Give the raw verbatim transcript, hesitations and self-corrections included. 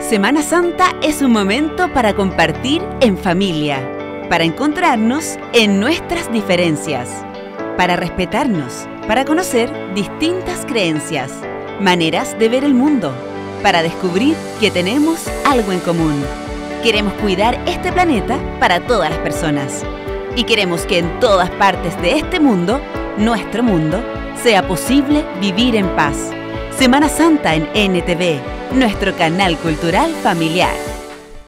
Semana Santa es un momento para compartir en familia, para encontrarnos en nuestras diferencias, para respetarnos, para conocer distintas creencias, maneras de ver el mundo, para descubrir que tenemos algo en común. Queremos cuidar este planeta para todas las personas y queremos que en todas partes de este mundo, nuestro mundo, sea posible vivir en paz. Semana Santa en N T V, nuestro canal cultural familiar.